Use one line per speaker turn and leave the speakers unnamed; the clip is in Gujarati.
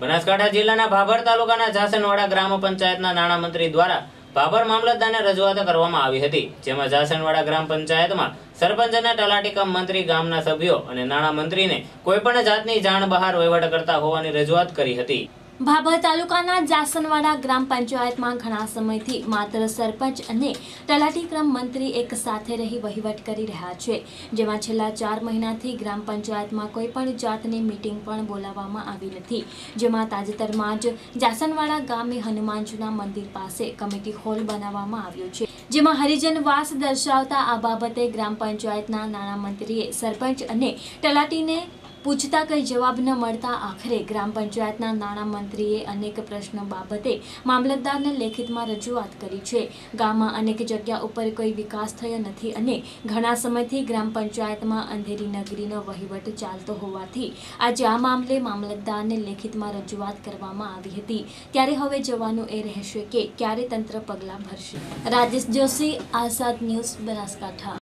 બનાસકાંઠા જિલ્લાના ભાભર તાલુકાના જાસનવાડા ગ્રામ પંચાયતના નાણામંત્રી દ્વારા ભાભર મામલતદારને રજૂઆત કરવામાં આવી હતી, જેમાં જાસનવાડા ગ્રામ પંચાયતમાં સરપંચ અને તલાટી કમ મંત્રી ગામના સભ્યો અને નાણામંત્રીને કોઈપણ જાતની જાણ બહાર વહીવટ કરતા હોવાની રજૂઆત કરી હતી।
ભાભર તાલુકાના જાસનવાડા ગ્રામ પંચાયતમાં ઘણા સમયથી માત્ર સરપંચ અને તલાટી ક્રમ મંત્રી એક સાથે રહી વહીવટ કરી રહ્યા છે, જેમાં છેલ્લા 4 મહિનાથી ગ્રામ પંચાયતમાં કોઈ પણ જાતની મીટિંગ પણ બોલાવવામાં આવી નથી, જેમાં તાજેતરમાં જ જાસનવાડા ગામે હનુમાનજીના મંદિર પાસે કમિટી હોલ બનાવવામાં આવ્યો છે, જેમાં હરિજનવાસ દર્શાવતા આ બાબતે ગ્રામ પંચાયતના નાણામંત્રીએ સરપંચ અને તલાટીને પૂછતા કઈ જવાબ ન મળતા આખરે ગ્રામ પંચાયતના નાણામંત્રીએ અનેક પ્રશ્નો બાબતે મામલતદારને લેખિતમાં રજૂઆત કરી છે। ગામમાં અનેક જગ્યા ઉપર કોઈ વિકાસ થયો નથી અને ઘણા સમયથી ગ્રામ પંચાયતમાં અંધેરી નગરીનો વહીવટ ચાલતો હોવાથી આજે આ મામલે મામલતદારને લેખિતમાં રજૂઆત કરવામાં આવી હતી, ત્યારે હવે જોવાનું એ રહેશે કે ક્યારે તંત્ર પગલાં ભરશે। રાજેશ જોશી, આઝાદ ન્યૂઝ, બનાસકાંઠા।